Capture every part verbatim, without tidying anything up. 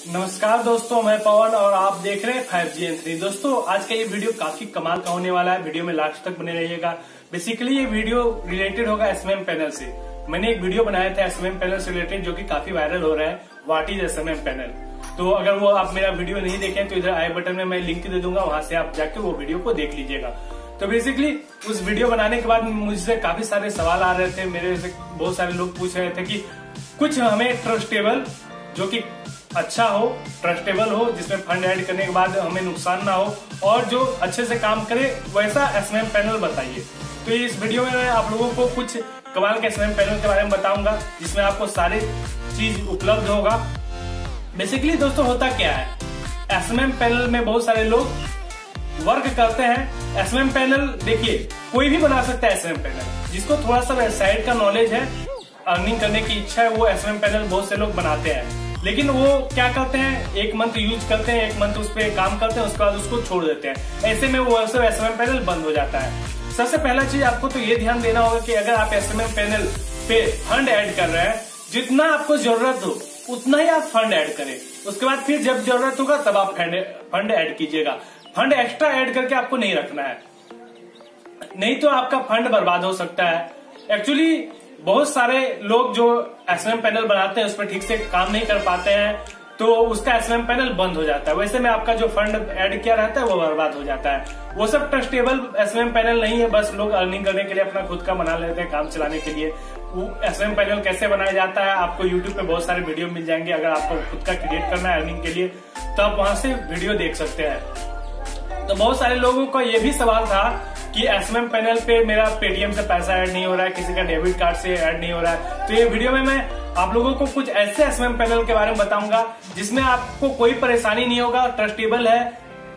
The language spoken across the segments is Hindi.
नमस्कार दोस्तों, मैं पवन और आप देख रहे हैं फाइव जी एन थ्री। दोस्तों आज का ये वीडियो काफी कमाल का होने वाला है। वीडियो में लास्ट तक बने रहिएगा। बेसिकली ये वीडियो रिलेटेड होगा एसएमएम पैनल से। मैंने एक वीडियो बनाया था एसएमएम पैनल से रिलेटेड जो कि काफी वायरल हो रहा है, व्हाट इज एसएमएम पैनल। तो अगर वो आप मेरा वीडियो नहीं देखें तो इधर आई बटन में मैं लिंक दे दूंगा, वहां से आप जाके वो वीडियो को देख लीजिएगा। तो बेसिकली उस वीडियो बनाने के बाद मुझसे काफी सारे सवाल आ रहे थे। मेरे से बहुत सारे लोग पूछ रहे थे कि कुछ हमें ट्रस्टेबल जो कि अच्छा हो, ट्रस्टेबल हो, जिसमें फंड ऐड करने के बाद हमें नुकसान ना हो और जो अच्छे से काम करे वैसा एसएमएम पैनल बताइए। तो इस वीडियो में मैं आप लोगों को कुछ कमाल के एसएमएम पैनल के बारे में बताऊंगा जिसमें आपको सारी चीज उपलब्ध होगा। बेसिकली दोस्तों होता क्या है, एसएमएम पैनल में बहुत सारे लोग वर्क करते हैं। एसएमएम पैनल देखिए कोई भी बना सकता है एसएमएम पैनल, जिसको थोड़ा सा वेबसाइट का नॉलेज है, अर्निंग करने की इच्छा है, वो एसएमएम पैनल बहुत से लोग बनाते हैं। लेकिन वो क्या करते हैं, एक मंथ यूज करते हैं, एक मंथ उस पर काम करते हैं, उसके बाद उसको छोड़ देते हैं। ऐसे में वो एसएमएम पैनल बंद हो जाता है। सबसे पहला चीज आपको तो ये ध्यान देना होगा कि अगर आप एसएमएम पैनल पे फंड ऐड कर रहे हैं, जितना आपको जरूरत हो उतना ही आप फंड ऐड करें। उसके बाद फिर जब जरूरत होगा तब आप फंड ऐड कीजिएगा। फंड एक्स्ट्रा ऐड करके आपको नहीं रखना है, नहीं तो आपका फंड बर्बाद हो सकता है। एक्चुअली बहुत सारे लोग जो एसएमएम पैनल बनाते हैं उस पर ठीक से काम नहीं कर पाते हैं, तो उसका एसएमएम पैनल बंद हो जाता है। वैसे में आपका जो फंड ऐड किया रहता है वो बर्बाद हो जाता है। वो सब ट्रस्टेबल एसएमएम पैनल नहीं है, बस लोग अर्निंग करने के लिए अपना खुद का बना लेते हैं, काम चलाने के लिए। वो एसएमएम पैनल कैसे बनाया जाता है आपको यूट्यूब पे बहुत सारे वीडियो मिल जाएंगे। अगर आपको खुद का क्रिएट करना है अर्निंग के लिए तो आप वहां से वीडियो देख सकते हैं। तो बहुत सारे लोगों का ये भी सवाल था कि एसएमएम पैनल पे मेरा पेटीएम से पैसा ऐड नहीं हो रहा है, किसी का डेबिट कार्ड से ऐड नहीं हो रहा है। तो ये वीडियो में मैं आप लोगों को कुछ ऐसे एसएमएम पैनल के बारे में बताऊंगा जिसमें आपको कोई परेशानी नहीं होगा, ट्रस्टेबल है,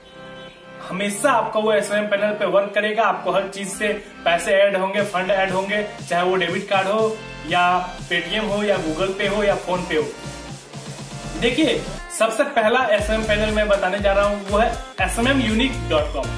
हमेशा आपका वो एसएमएम पैनल पे वर्क करेगा। आपको हर चीज से पैसे ऐड होंगे, फंड ऐड होंगे, चाहे वो डेबिट कार्ड हो या पेटीएम हो या गूगल पे हो या फोन पे हो। देखिए सबसे पहला एसएमएम पैनल मैं बताने जा रहा हूं वो है S M M unique dot com.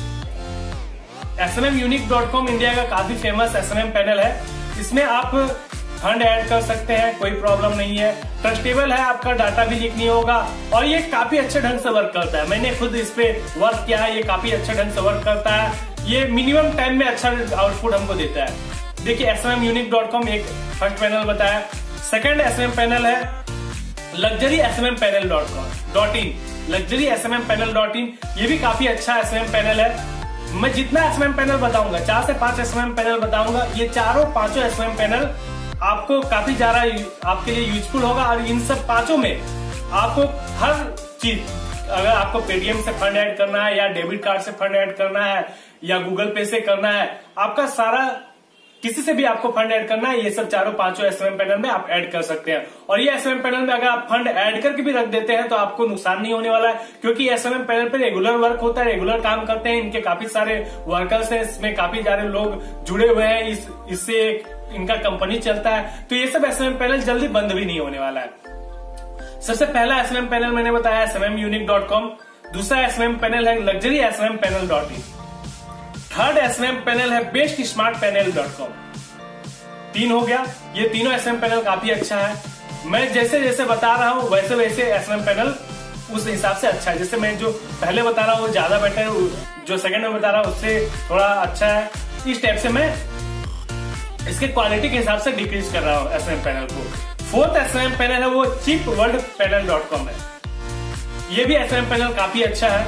S M M unique dot com India का काफी फेमस एसएमएम पैनल है। इसमें आप फंड ऐड कर सकते हैं, कोई प्रॉब्लम नहीं है, ट्रस्टेबल है, आपका डाटा भी लीक नहीं होगा और ये काफी अच्छे ढंग से वर्क करता है। मैंने खुद इस पे वर्क किया है, ये काफी अच्छे ढंग से वर्क करता है। ये मिनिमम टाइम में अच्छा आउटपुट हमको देता है। देखिए S M M unique dot com एक फर्स्ट पैनल बताया। सेकेंड एसएमएम पैनल है luxury S M M panel dot com dot in luxury S M M panel dot in. ये भी काफी अच्छा एसएमएम पैनल है। मैं जितना एसएमएम पैनल बताऊंगा, चार से पांच एसएमएम पैनल बताऊंगा, ये चारों पांचों एसएमएम पैनल आपको काफी ज्यादा आपके लिए यूजफुल होगा। और इन सब पांचों में आपको हर चीज, अगर आपको पेटीएम से फंड ऐड करना है या डेबिट कार्ड से फंड ऐड करना है या गूगल पे से करना है, आपका सारा किसी से भी आपको फंड ऐड करना है, ये सब चारों पांचों एसएमएम पैनल में आप ऐड कर सकते हैं। और ये एसएमएम पैनल में अगर आप फंड ऐड करके भी रख देते हैं तो आपको नुकसान नहीं होने वाला है, क्योंकि एसएमएम पैनल पे रेगुलर वर्क होता है, रेगुलर काम करते हैं। इनके काफी सारे वर्कर्स हैं, इसमें काफी सारे लोग जुड़े हुए हैं, इस इससे इनका कंपनी चलता है। तो ये सब एसएमएम पैनल जल्दी बंद भी नहीं होने वाला है। सबसे पहला एसएमएम पैनल मैंने बताया S M M unique dot com. दूसरा एसएमएम पैनल है luxury S M M panel dot in. Third SMM panel है best smart panel dot com. तीन हो गया। ये तीनों एसएमएम पैनल काफी अच्छा है। मैं जैसे जैसे बता रहा हूँ वैसे वैसे एसएमएम पैनल उस हिसाब से अच्छा है। जैसे मैं जो पहले बता रहा हूँ वो ज्यादा बेटर है, जो सेकंड में बता रहा हूँ उससे थोड़ा अच्छा है। इस टाइप से मैं इसके क्वालिटी के हिसाब से डिक्रीज कर रहा हूँ एसएमएम पैनल को। फोर्थ एसएमएम पैनल है वो cheap world panel dot com है। ये भी एसएमएम पैनल काफी अच्छा है।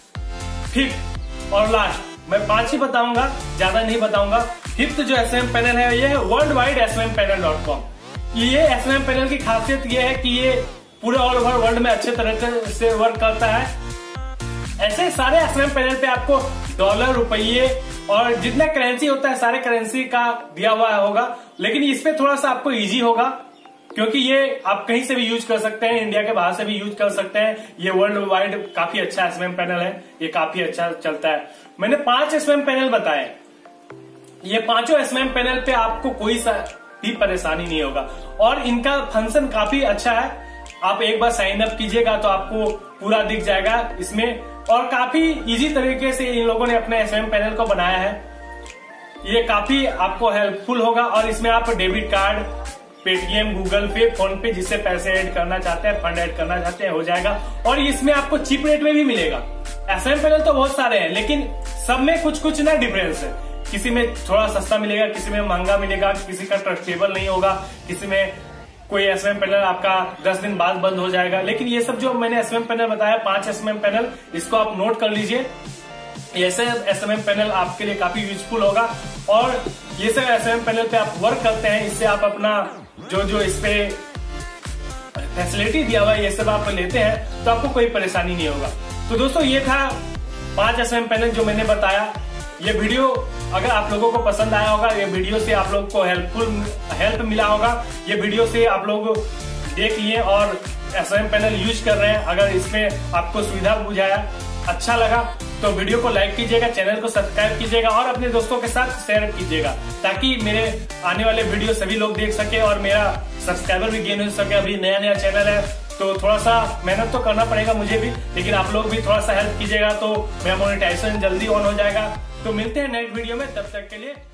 फिफ्थ और लास्ट, मैं पांच ही बताऊंगा, ज्यादा नहीं बताऊंगा। फिफ्थ जो एसएमएम पैनल है ये है world wide SMM panel dot com. ये एसएमएम पैनल की खासियत ये है कि ये पूरे ऑल ओवर वर्ल्ड में अच्छे तरह से वर्क करता है। ऐसे सारे एसएमएम पैनल पे आपको डॉलर, रुपये और जितना करेंसी होता है सारे करेंसी का दिया हुआ होगा, लेकिन इस पे थोड़ा सा आपको इजी होगा क्योंकि ये आप कहीं से भी यूज कर सकते हैं, इंडिया के बाहर से भी यूज कर सकते हैं। ये वर्ल्ड वाइड काफी अच्छा एसएमएम पैनल है, ये काफी अच्छा चलता है। मैंने पांच एसएमएम पैनल बताए। ये पांचों एसएमएम पैनल पे आपको कोई सा भी परेशानी नहीं होगा और इनका फंक्शन काफी अच्छा है। आप एक बार साइन अप कीजिएगा तो आपको पूरा दिख जाएगा इसमें, और काफी इजी तरीके से इन लोगों ने अपने एसएमएम पैनल को बनाया है। ये काफी आपको हेल्पफुल होगा और इसमें आप debit card Paytm, Google Pay, PhonePe, जिससे पैसे ऐड करना चाहते हैं, फंड ऐड करना चाहते हैं, हो जाएगा। और इसमें आपको चीप रेट में भी मिलेगा। एसएमएम पैनल तो बहुत सारे हैं, लेकिन सब में कुछ कुछ ना डिफरेंस है। किसी में थोड़ा सस्ता मिलेगा, किसी में महंगा मिलेगा, किसी का ट्रस्टेबल नहीं होगा, किसी में कोई एसएमएम पैनल आपका दस दिन बाद बंद हो जाएगा। लेकिन ये सब जो मैंने एसएमएम पैनल बताया, पांच एसएमएम पैनल, इसको आप नोट कर लीजिए। ऐसे एसएमएम पैनल आपके लिए काफी यूजफुल होगा। और ये सब एसएमएम पैनल पे आप वर्क करते हैं, इससे आप अपना जो जो इस पे फैसिलिटी दिया हुआ है ये सब आप लेते हैं, तो आपको कोई परेशानी नहीं होगा। तो दोस्तों ये था पांच एसएमएम पैनल जो मैंने बताया। ये वीडियो अगर आप लोगों को पसंद आया होगा, ये वीडियो से आप लोगों को हेल्पफुल हेल्प मिला होगा, ये वीडियो से आप लोग देख लिए और एसएमएम पैनल यूज कर रहे हैं, अगर इसमें आपको सुविधा बुझाया, अच्छा लगा तो वीडियो को लाइक कीजिएगा, चैनल को सब्सक्राइब कीजिएगा और अपने दोस्तों के साथ शेयर कीजिएगा, ताकि मेरे आने वाले वीडियो सभी लोग देख सके और मेरा सब्सक्राइबर भी गेन हो सके। अभी नया नया चैनल है तो थोड़ा सा मेहनत तो करना पड़ेगा मुझे भी, लेकिन आप लोग भी थोड़ा सा हेल्प कीजिएगा तो मेरा मोनेटाइजेशन जल्दी ऑन हो जाएगा। तो मिलते हैं नेक्स्ट वीडियो में, तब तक के लिए